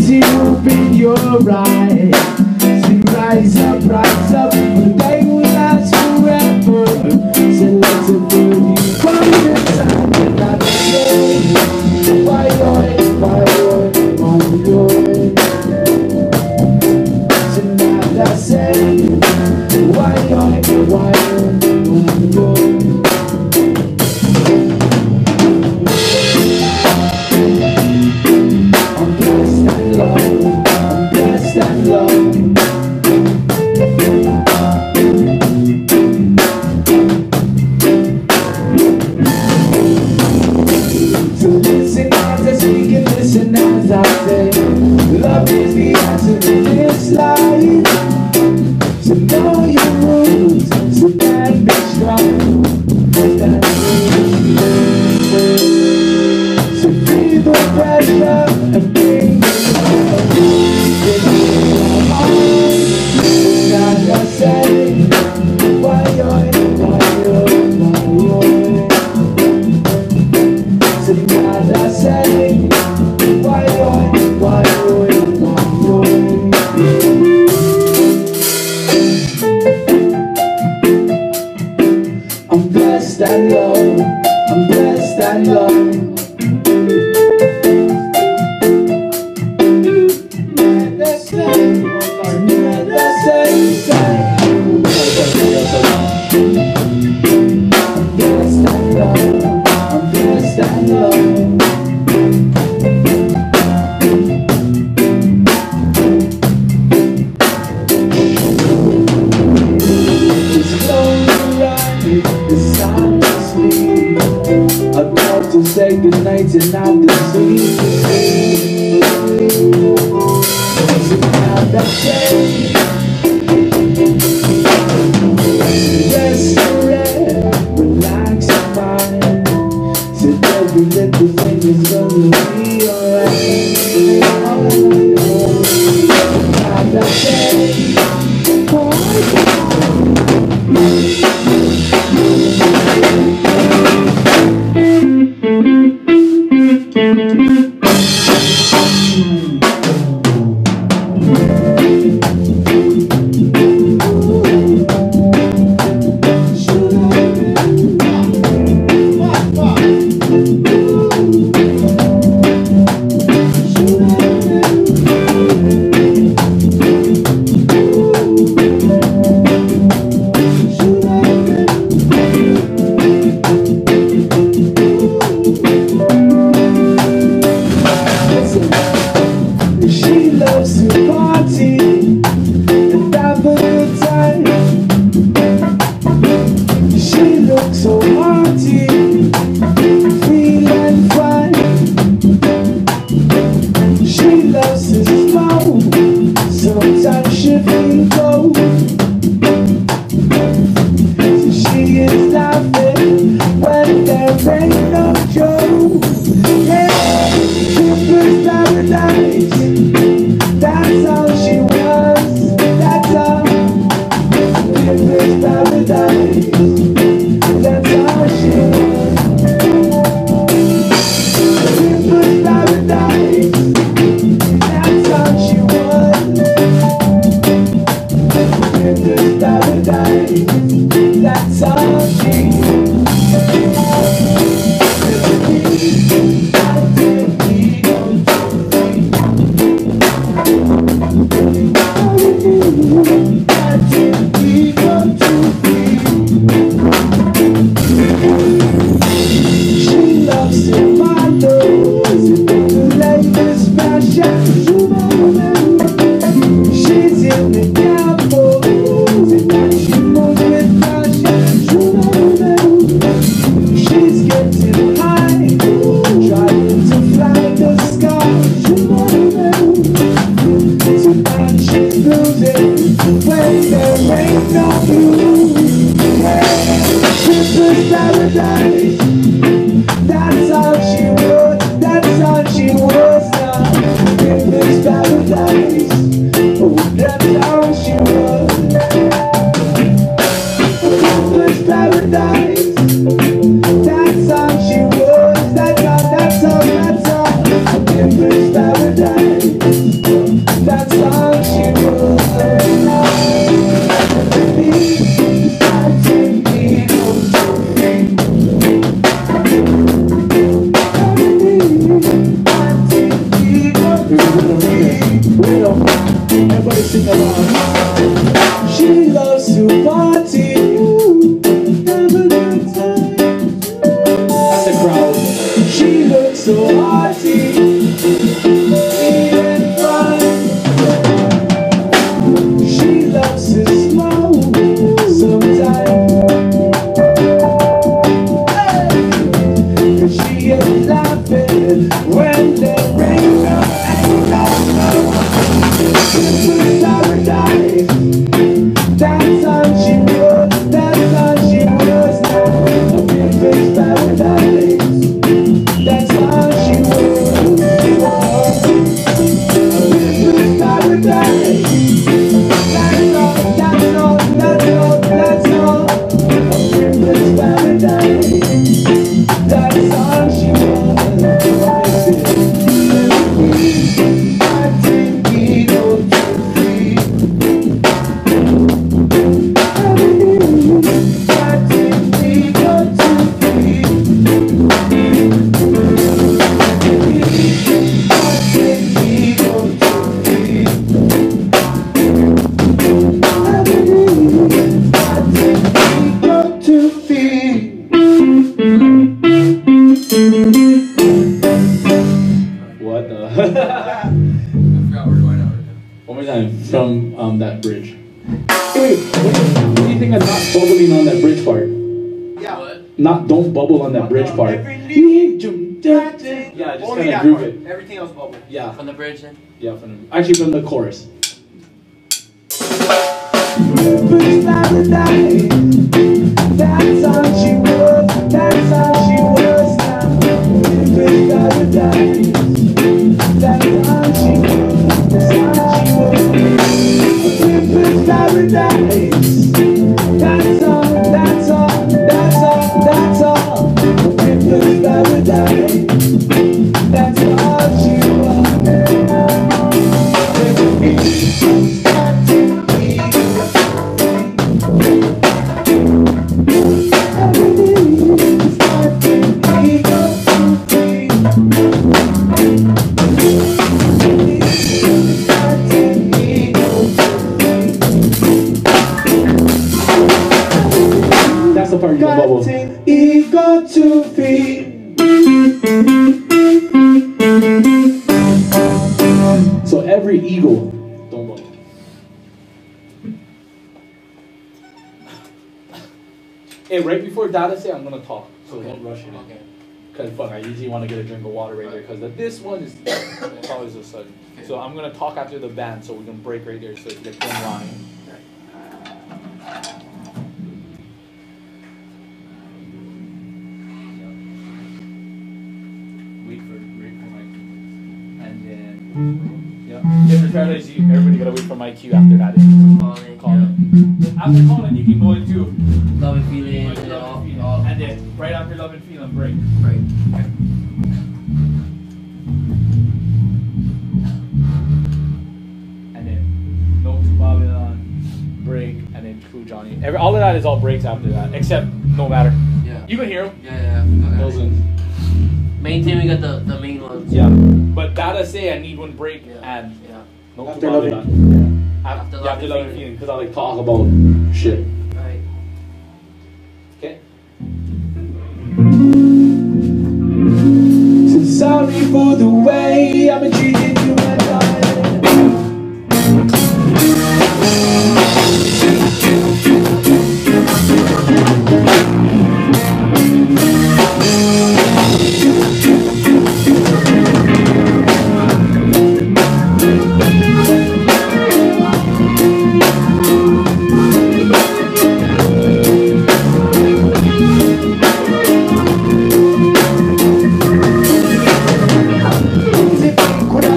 see open your eyes. See, rise up, the day will last forever. So let's put you from the time that I say, why tonight I say, why love is the answer to this life. So know your rules, so stand be strong. So feel the pressure and bring it on. Tonight I say, why tonight I say, I'm blessed and loved, I'm blessed and loved. Let's say, I'm blessed and loved, I'm blessed and loved. About to say goodnight and not to sleep. So now that's it. Rest relax your mind. So every little thing is gonna be alright. Now that's it. She loves to party and have a good time. She looks so hearty, feeling fine. She loves to smoke, sometimes she feels cold. So she is laughing when there ain't no joke. Yeah, Steppas paradise. That's all she was, that's all. Steppas paradise. That's all she was. Steppas paradise. That's all she was. Steppas paradise. That's all she was. proud. She looks so hearty, sweet and fun. She loves to smoke sometimes. Hey! She is laughing when the rain comes. Paradise. That's all she was, that's all she was now. A pimpin's paradise. That's all she was. A pimpin's paradise. That's all, that's all, that's all, that's all. A pimpin's paradise. That's all she was. I think we go too free. I think we go too free. I think we go too free. I think we go too free. What the? I forgot we're going out. One more time from that bridge. Hey, wait, what do you think of not bubbling on that bridge part? Yeah. What? Not don't bubble on that bridge part. Yeah, just Only kind of that groove part. it. Everything else bubble. Yeah, From the bridge then? yeah, actually from the chorus. That's all she was, that's all she was now. Paradise. That's all she was, that's all she was. Pimpin's paradise. That's all, that's all, that's all, that's all. Pimpin's paradise. That's all she was. That's the part you can bubble. Ego to feed. So every ego, don't bubble. Hey, right before Dada say, I'm gonna talk, so don't rush it. Okay. Cause fuck, I usually want to get a drink of water right there. Cause this one is always a sudden. So I'm gonna talk after the band, so we can break right there, so it's like one line. Wait for my cue. And then, yeah. Different paradise, everybody gotta wait for my cue after that. Calling. After calling, you can go into Love and feeling. Love and Feeling. And then, right after Love and Feeling, break. Right. Okay. And then, No to Babylon, break, and then True Johnny. All of that is all breaks after that, except No Matter. Yeah. You can hear them. Yeah. Those ones. Main thing, we got the main ones. Yeah. But Dada say I need one break and No After to Love Babylon. After Love After and Love and Feeling. Feeling, because I like talk about shit. Right. Okay. So sorry for the way I've been treating you, my darling. When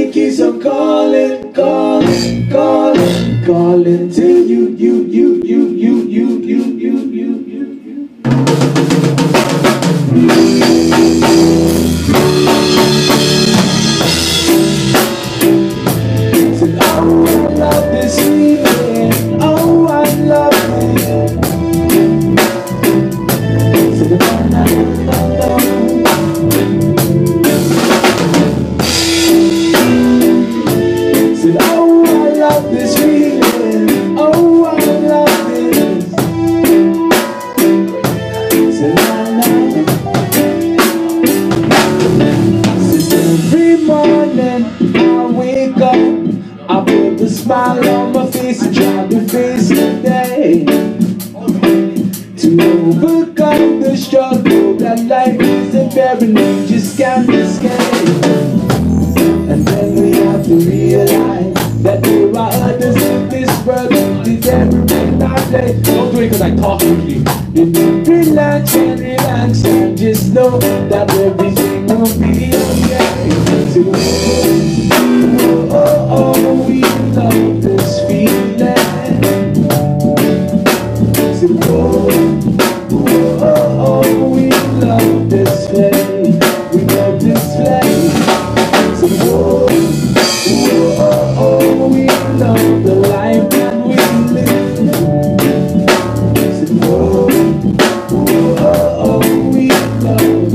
it keeps on calling, calling, calling, calling to you, you. Said, oh, I love this feeling, oh, I love it. Said, oh, no. Said, oh, I love this feeling, oh, I love this. Said, said, every morning I wake up, I put a smile on my face and try to face the day, to overcome the struggle that life is a barren you just can't escape. And then we have to realize that there are others in this world who deserve our day. Don't do it because I talk quickly. Relax and relax and just know that everything will be okay. So, oh, we love this feeling. So, oh, we love this flame. We love this flame. So, oh, we love the life that we live. So, oh, we love.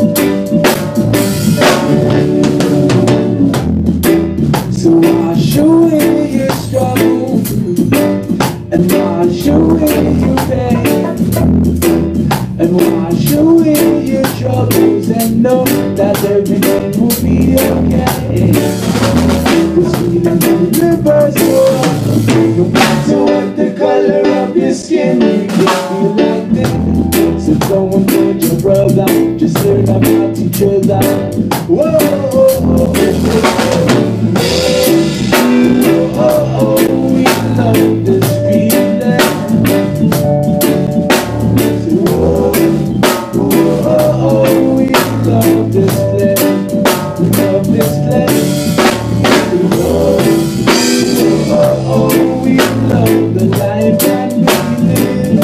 So wash away your struggle and wash away your pain, and wash away your troubles and know that everything will be okay. This feeling universal, no matter what the color of your skin, you can feel like this. So don't put your brother, just learn about each other. Whoa, oh, we love this feeling. Oh, we love this flame. We love this flame. Oh, we love the life that we live.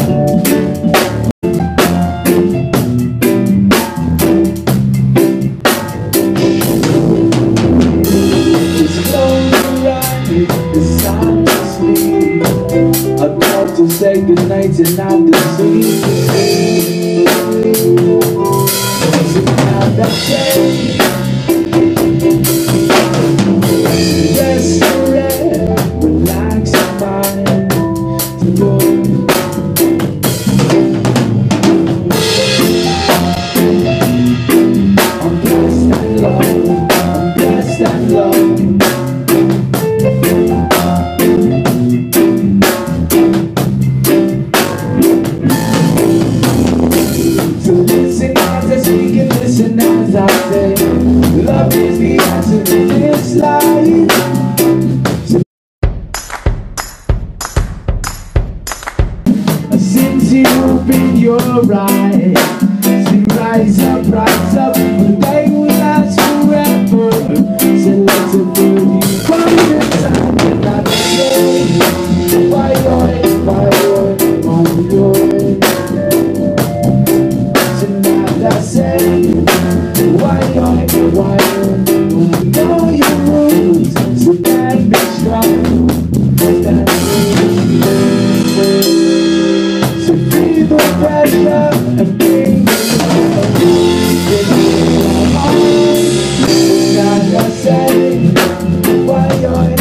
Just close your eyes, it's time to sleep. About to say goodnight and not to sleep. So now that's it. Rest your head, relax your mind. To go. I'm blessed and loved. I'm blessed and loved. So listen as I speak and listen as I say, love is the answer to this life. Since you've been your right, see rise up, the day will last forever. So let's put you from the time and not the day. Why, tonight I say, why, know your rules, so that be strong. So feel the pressure and bring it home. Tonight I say, why, tonight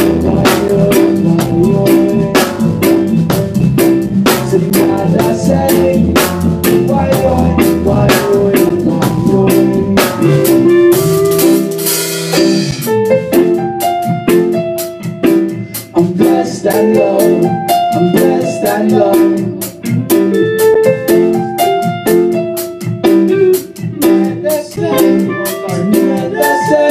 I say, why, I'm blessed and loved, I'm blessed and loved. Let's say,